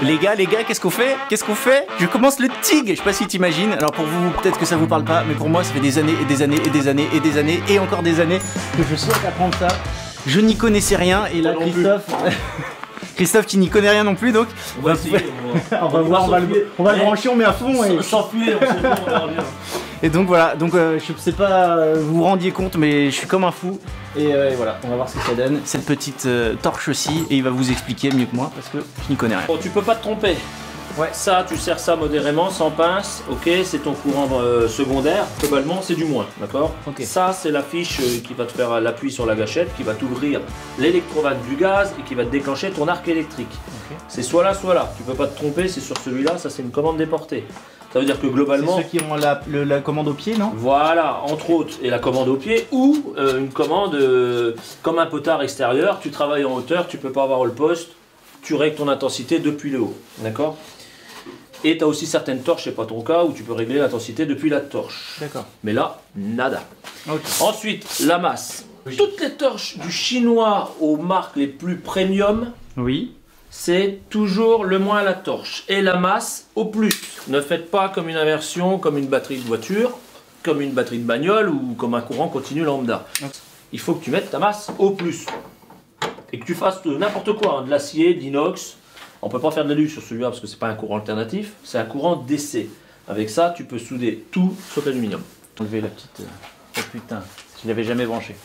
Les gars, qu'est-ce qu'on fait? Qu'est-ce qu'on fait? Je commence le TIG, je sais pas si t'imagines. Alors pour vous, peut-être que ça vous parle pas, mais pour moi, ça fait des années et des années et des années et des années et encore des années que je souhaite apprendre ça. Je n'y connaissais rien et là, Christophe... Christophe qui n'y connaît rien non plus, donc on va voir, on va le brancher, on met à fond et... S'enfuir, on verra bien. Et donc voilà, donc je sais pas vous vous rendiez compte, mais je suis comme un fou. Et voilà, on va voir ce que ça donne. Cette petite torche aussi, et il va vous expliquer mieux que moi parce que je n'y connais rien. Bon, tu peux pas te tromper. Ouais. Ça, tu sers ça modérément, sans pince, ok, c'est ton courant secondaire, globalement c'est du moins, d'accord? Okay. Ça, c'est la fiche qui va te faire l'appui sur la gâchette, qui va t'ouvrir l'électrovanne du gaz et qui va te déclencher ton arc électrique. Okay. C'est soit là, tu peux pas te tromper, c'est sur celui-là, ça c'est une commande déportée. Ça veut dire que globalement... C'est ceux qui ont la commande au pied, non? Voilà, entre autres, et la commande au pied, ou une commande comme un potard extérieur, tu travailles en hauteur, tu peux pas avoir le poste, tu règles ton intensité depuis le haut, d'accord? Et tu as aussi certaines torches, c'est pas ton cas, où tu peux régler l'intensité depuis la torche. D'accord. Mais là, nada. Okay. Ensuite, la masse. Oui. Toutes les torches du chinois aux marques les plus premium, oui, c'est toujours le moins la torche. Et la masse au plus. Ne faites pas comme une inversion, comme une batterie de voiture, comme une batterie de bagnole ou comme un courant continu lambda. Okay. Il faut que tu mettes ta masse au plus. Et que tu fasses n'importe quoi, hein, de l'acier, de l'inox. On ne peut pas faire de l'alu sur celui-là parce que c'est pas un courant alternatif, c'est un courant d'essai. Avec ça, tu peux souder tout sauf l'aluminium. Enlever la petite... Oh putain, je l'avais jamais branché.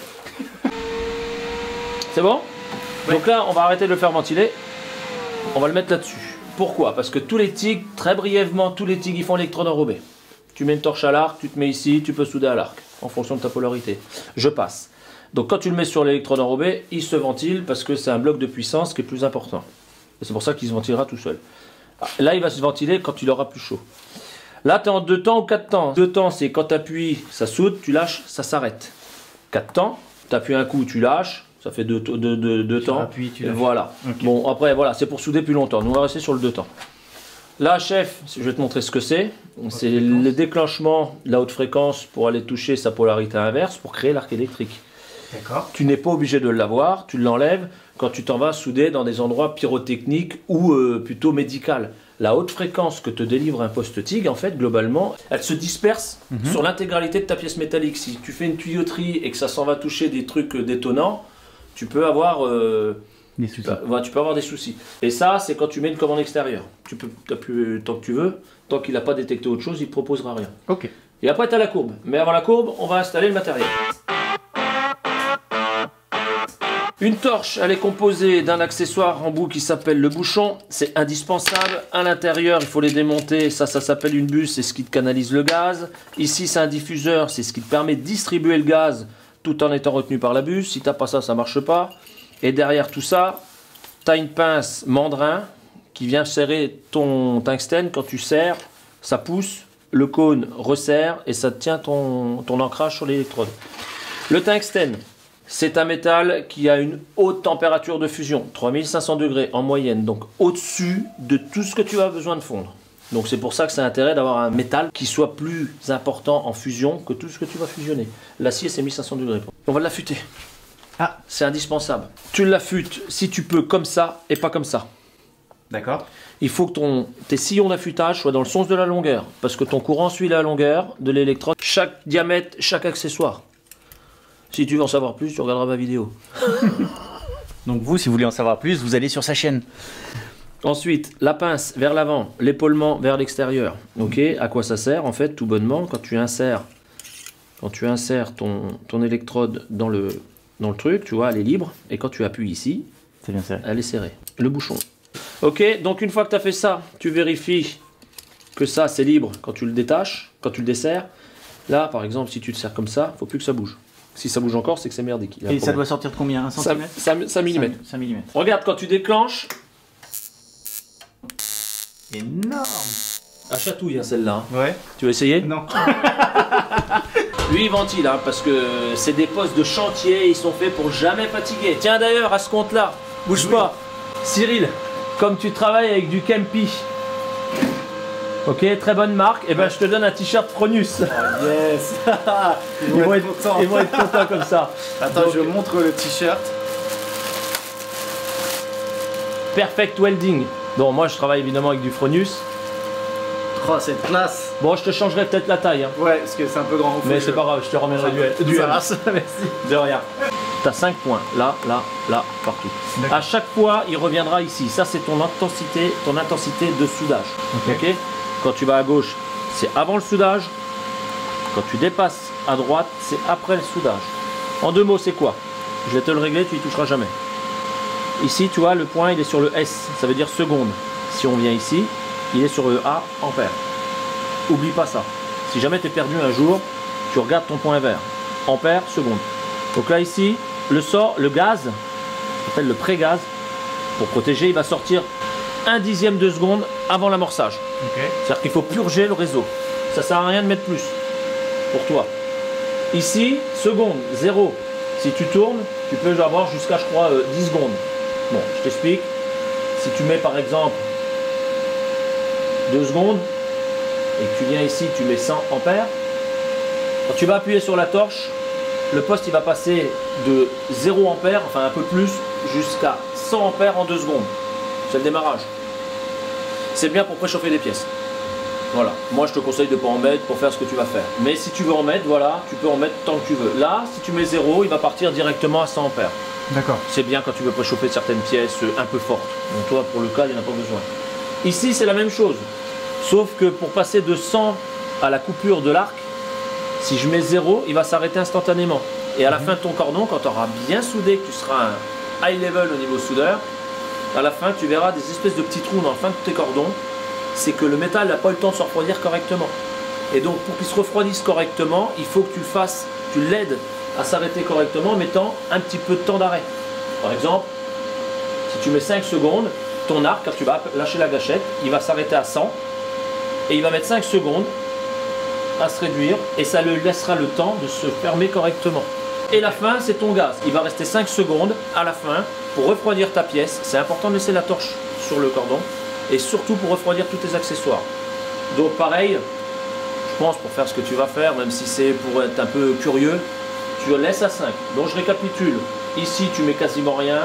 C'est bon? Oui. Donc là, on va arrêter de le faire ventiler. On va le mettre là-dessus. Pourquoi? Parce que tous les TIG, très brièvement, tous les TIG, ils font électrode enrobée. Tu mets une torche à l'arc, tu te mets ici, tu peux souder à l'arc, en fonction de ta polarité. Je passe. Donc quand tu le mets sur l'électrode enrobée, il se ventile parce que c'est un bloc de puissance qui est plus important. C'est pour ça qu'il se ventilera tout seul. Là, il va se ventiler quand il aura plus chaud. Là, tu es en 2 temps ou 4 temps. 2 temps, c'est quand tu appuies, ça soude, tu lâches, ça s'arrête. 4 temps, tu appuies un coup, tu lâches, ça fait 2 temps. Appuies, tu lâches. Voilà. Okay. Bon, après, voilà, c'est pour souder plus longtemps. Nous, on va rester sur le 2 temps. Là, chef, je vais te montrer ce que c'est. C'est le déclenchement de la haute fréquence pour aller toucher sa polarité inverse pour créer l'arc électrique. D'accord. Tu n'es pas obligé de l'avoir, tu l'enlèves quand tu t'en vas souder dans des endroits pyrotechniques ou plutôt médical. La haute fréquence que te délivre un poste TIG, en fait, globalement, elle se disperse sur l'intégralité de ta pièce métallique. Si tu fais une tuyauterie et que ça s'en va toucher des trucs détonnants, tu peux avoir des soucis. Tu peux avoir des soucis. Et ça, c'est quand tu mets une commande extérieure. Tu peux t'appuyer tant que tu veux, tant qu'il n'a pas détecté autre chose, il ne te proposera rien. Ok. Et après, tu as la courbe. Mais avant la courbe, on va installer le matériel. Une torche, elle est composée d'un accessoire en bout qui s'appelle le bouchon. C'est indispensable. À l'intérieur, il faut les démonter. Ça s'appelle une buse, c'est ce qui te canalise le gaz. Ici, c'est un diffuseur, c'est ce qui te permet de distribuer le gaz tout en étant retenu par la buse. Si tu n'as pas ça, ça ne marche pas. Et derrière tout ça, tu as une pince mandrin qui vient serrer ton tungstène. Quand tu serres, ça pousse, le cône resserre et ça tient ton ancrage sur l'électrode. Le tungstène, c'est un métal qui a une haute température de fusion, 3500 degrés en moyenne, donc au-dessus de tout ce que tu as besoin de fondre. Donc c'est pour ça que c'est intérêt d'avoir un métal qui soit plus important en fusion que tout ce que tu vas fusionner. L'acier, c'est 1500 degrés. On va l'affûter. Ah, c'est indispensable. Tu l'affûtes si tu peux comme ça et pas comme ça. D'accord. Il faut que tes sillons d'affûtage soient dans le sens de la longueur, parce que ton courant suit la longueur de l'électrode, chaque diamètre, chaque accessoire. Si tu veux en savoir plus, tu regarderas ma vidéo. Donc vous, si vous voulez en savoir plus, vous allez sur sa chaîne. Ensuite, la pince vers l'avant, l'épaulement vers l'extérieur. Ok, à quoi ça sert en fait, tout bonnement, quand tu insères ton électrode dans le truc, tu vois, elle est libre, et quand tu appuies ici, c'est bien serré. Elle est serrée. Le bouchon. Ok, donc une fois que tu as fait ça, tu vérifies que ça c'est libre quand tu le détaches, quand tu le desserres. Là, par exemple, si tu le serres comme ça, il ne faut plus que ça bouge. Si ça bouge encore, c'est que c'est merdique. Et ça doit sortir de combien? 1 cm? 5 mm. 5 mm. Regarde, quand tu déclenches. Énorme! À chatouille, hein, celle-là. Ouais. Tu veux essayer? Non. Lui, il ventile, hein, parce que c'est des postes de chantier, ils sont faits pour jamais fatiguer. Tiens, d'ailleurs, à ce compte-là, bouge pas. Cyril, comme tu travailles avec du Kempi, ok, très bonne marque, et ben je te donne un t-shirt Cronus. Oh yes. Ils vont être contents comme ça. Attends, donc, je montre le t-shirt. Perfect Welding. Bon, moi je travaille évidemment avec du Fronus. Oh, cette classe. Bon, je te changerai peut-être la taille. Hein. Ouais, parce que c'est un peu grand. Mais c'est pas grave, je te ramènerai du Ça marche, merci. De rien. Tu as 5 points, là, là, là, partout. À chaque fois, il reviendra ici. Ça, c'est ton intensité de soudage. Ok. Quand tu vas à gauche, c'est avant le soudage. Quand tu dépasses à droite, c'est après le soudage. En 2 mots, c'est quoi? Je vais te le régler, tu y toucheras jamais. Ici, tu vois, le point, il est sur le S, ça veut dire seconde. Si on vient ici, il est sur le A, ampère. Oublie pas ça. Si jamais tu es perdu un jour, tu regardes ton point vert. Ampère, seconde. Donc là, ici, le gaz, on appelle le pré-gaz, pour protéger, il va sortir 1/10 de seconde avant l'amorçage. C'est-à-dire qu'il faut purger le réseau. Ça sert à rien de mettre plus pour toi. Ici, seconde, 0. Si tu tournes, tu peux avoir jusqu'à, je crois, 10 secondes. Bon, je t'explique. Si tu mets par exemple 2 secondes et que tu viens ici, tu mets 100 ampères, quand tu vas appuyer sur la torche, le poste il va passer de 0 ampère, enfin un peu plus, jusqu'à 100 ampères en 2 secondes. C'est le démarrage. C'est bien pour préchauffer des pièces. Voilà. Moi je te conseille de ne pas en mettre pour faire ce que tu vas faire. Mais si tu veux en mettre, voilà, tu peux en mettre tant que tu veux. Là, si tu mets 0, il va partir directement à 100 ampères. D'accord. C'est bien quand tu veux préchauffer certaines pièces un peu fortes. Donc toi, pour le cas, il n'y en a pas besoin. Ici, c'est la même chose. Sauf que pour passer de 100 à la coupure de l'arc, si je mets 0, il va s'arrêter instantanément. Et à la fin de ton cordon, quand tu auras bien soudé, que tu seras un high level au niveau soudeur, à la fin, tu verras des espèces de petits trous dans la fin de tes cordons. C'est que le métal n'a pas eu le temps de se refroidir correctement. Et donc, pour qu'il se refroidisse correctement, il faut que tu l'aides à s'arrêter correctement en mettant un petit peu de temps d'arrêt. Par exemple, si tu mets 5 secondes, ton arc, quand tu vas lâcher la gâchette, il va s'arrêter à 100 et il va mettre 5 secondes à se réduire et ça lui laissera le temps de se fermer correctement. Et la fin, c'est ton gaz. Il va rester 5 secondes à la fin pour refroidir ta pièce. C'est important de laisser la torche sur le cordon et surtout pour refroidir tous tes accessoires. Donc pareil, je pense pour faire ce que tu vas faire, même si c'est pour être un peu curieux, tu le laisses à 5. Donc je récapitule. Ici, tu mets quasiment rien.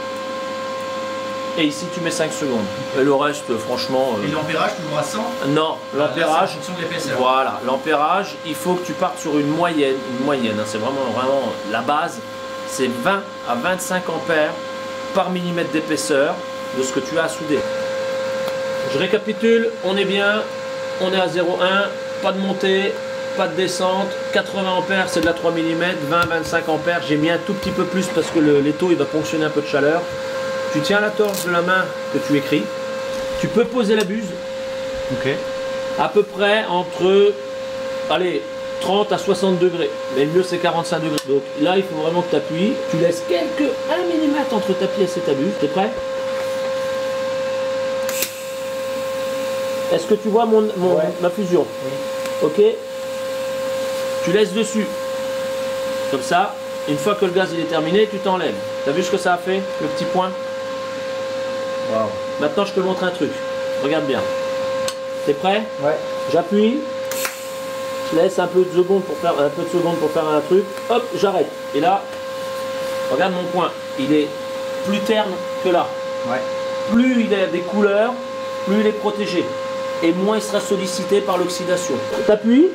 Et ici, tu mets 5 secondes. Et le reste, franchement... Et l'ampérage, toujours à 100? Non, l'ampérage... C'est en fonction de l'épaisseur. Voilà, l'ampérage, il faut que tu partes sur une moyenne. Hein, c'est vraiment la base. C'est 20 à 25 ampères par millimètre d'épaisseur de ce que tu as à souder. Je récapitule, on est bien. On est à 0,1, pas de montée, pas de descente. 80 ampères, c'est de la 3 mm. 20-25 ampères, j'ai mis un tout petit peu plus parce que l'étau, il va ponctionner un peu de chaleur. Tu tiens la torche de la main que tu écris. Tu peux poser la buse. Ok. À peu près entre, allez, 30 à 60 degrés. Mais le mieux, c'est 45 degrés. Donc là, il faut vraiment que tu appuies. Tu laisses 1 mm entre ta pièce et ta buse. T'es prêt? Est-ce que tu vois ma fusion? Oui. Ok. Tu laisses dessus. Comme ça. Une fois que le gaz il est terminé, tu t'enlèves. T'as vu ce que ça a fait, le petit point? Wow. Maintenant, je te montre un truc. Regarde bien. T'es prêt? Ouais. J'appuie. Je laisse un peu de secondes pour faire un truc. Hop, j'arrête. Et là, regarde mon point. Il est plus terne que là. Ouais. Plus il a des couleurs, plus il est protégé. Et moins il sera sollicité par l'oxydation. T'appuies.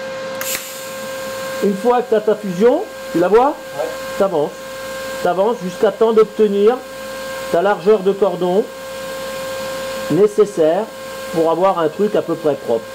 Une fois que tu as ta fusion, tu la vois? Ouais. T'avances. T'avances jusqu'à temps d'obtenir ta largeur de cordon nécessaire pour avoir un truc à peu près propre.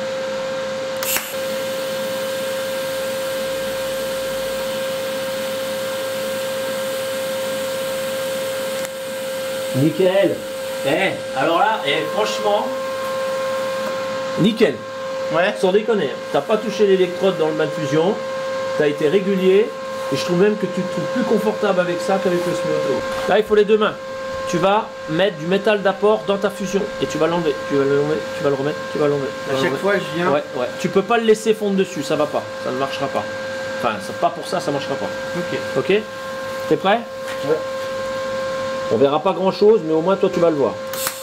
Nickel. Alors là, franchement, nickel. Ouais. Sans déconner. T'as pas touché l'électrode dans le bain de fusion. T'as été régulier. Et je trouve même que tu te trouves plus confortable avec ça qu'avec le semi-auto. Là, il faut les 2 mains. Tu vas mettre du métal d'apport dans ta fusion. Et tu vas l'enlever. Tu vas le remettre. Tu vas l'enlever. À chaque fois, je viens. Ouais. Tu peux pas le laisser fondre dessus. Ça va pas. Ça ne marchera pas. Enfin, pas pour ça, ça marchera pas. Ok. T'es prêt? Ouais. On verra pas grand chose, mais au moins toi tu vas le voir.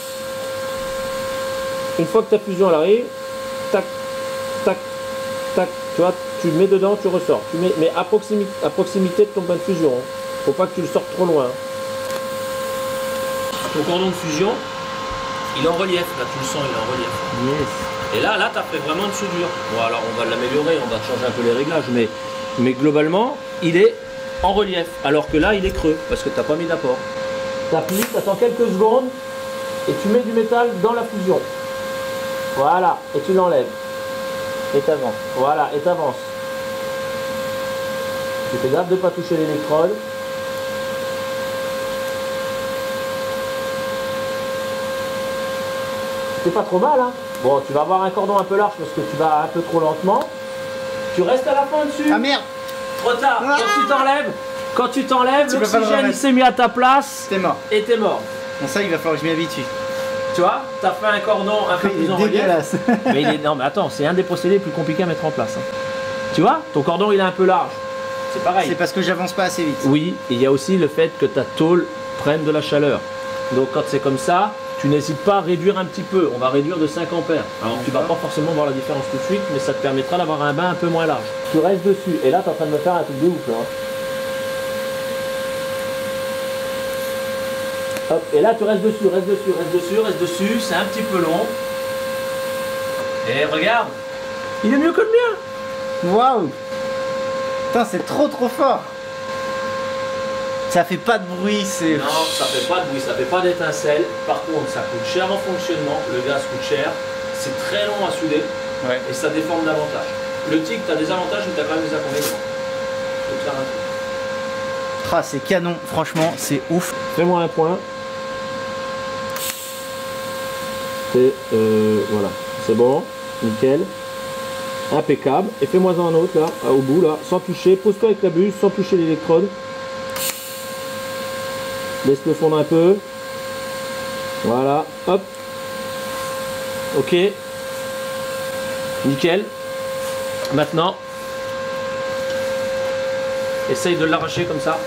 Une fois que ta fusion elle arrive, tac, tac, tac, tu vois, tu le mets dedans, tu ressors. Mais à proximité de ton bain de fusion. Hein. Faut pas que tu le sortes trop loin. Ton cordon de fusion, il est en relief, là tu le sens, il est en relief. Yes. Et là tu as fait vraiment une soudure. Bon alors on va l'améliorer, on va changer un peu les réglages, mais globalement il est en relief, alors que là il est creux, parce que tu n'as pas mis d'apport. Tu appuies, tu attends quelques secondes, et tu mets du métal dans la fusion. Voilà, et tu l'enlèves. Et tu avances. Voilà, et tu avances. Tu fais gaffe de ne pas toucher l'électrode. C'est pas trop mal, hein. Bon, tu vas avoir un cordon un peu large parce que tu vas un peu trop lentement. Tu restes à la fin dessus. Ah merde. Trop tard. Ah. Quand tu t'enlèves, l'oxygène il s'est mis à ta place. T'es mort. Et t'es mort. Bon, ça, il va falloir que je m'y habitue. Tu vois, t'as fait un cordon un peu plus en relief. Dégueulasse. Mais non, mais attends, c'est un des procédés les plus compliqués à mettre en place, hein. Tu vois, ton cordon il est un peu large. C'est pareil. C'est parce que j'avance pas assez vite. Oui, et il y a aussi le fait que ta tôle prenne de la chaleur. Donc quand c'est comme ça, tu n'hésites pas à réduire un petit peu. On va réduire de 5 ampères. Alors tu vas pas forcément voir la différence tout de suite, mais ça te permettra d'avoir un bain un peu moins large. Tu restes dessus. Et là, tu es en train de me faire un truc de ouf, là. Hop, et là, tu restes dessus, reste dessus, reste dessus, reste dessus. C'est un petit peu long. Et regarde, il est mieux que le mien. Waouh. Putain, c'est trop fort. Ça fait pas de bruit, c'est... Non, ça fait pas de bruit, ça fait pas d'étincelle. Par contre, ça coûte cher en fonctionnement. Le gaz coûte cher. C'est très long à souder. Ouais. Et ça déforme davantage. Le TIG, tu as des avantages, mais tu as quand même des inconvénients. Faut te faire un truc. Ah, c'est canon, franchement, c'est ouf. Fais-moi un point. Et voilà, c'est bon, nickel. Impeccable. Et fais-moi un autre là, au bout là, sans toucher. Pose-toi avec la buse, sans toucher l'électrode. Laisse-le fondre un peu. Voilà, hop. Ok. Nickel. Maintenant, essaye de l'arracher comme ça.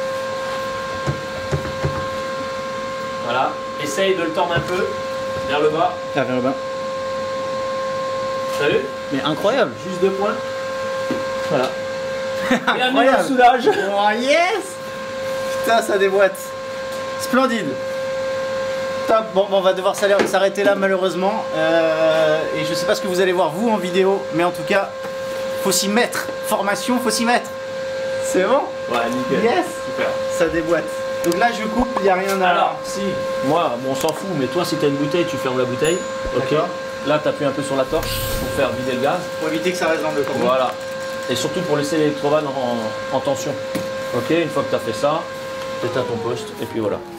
Voilà. Essaye de le tordre un peu vers le bas. Ah, vers le bas. T'as vu? Mais incroyable. Juste 2 points. Voilà. Bienvenue dans le Incroyable. soudage. Oh yes. Putain, ça déboîte. Splendide. Top. Bon, on va devoir s'arrêter là malheureusement. Et je sais pas ce que vous allez voir vous en vidéo, mais en tout cas, faut s'y mettre. Formation, faut s'y mettre. C'est bon? Ouais, nickel. Yes. Super. Ça déboîte. Donc là, je coupe, il n'y a rien à... Alors, si, moi, bon, on s'en fout, mais toi, si tu as une bouteille, tu fermes la bouteille. Ok. D'accord. Là, tu appuies un peu sur la torche pour faire vider le gaz. Pour éviter que ça reste dans le cordon. Voilà. Et surtout pour laisser l'électrovanne en tension. Ok, une fois que tu as fait ça, tu éteins ton poste, et puis voilà.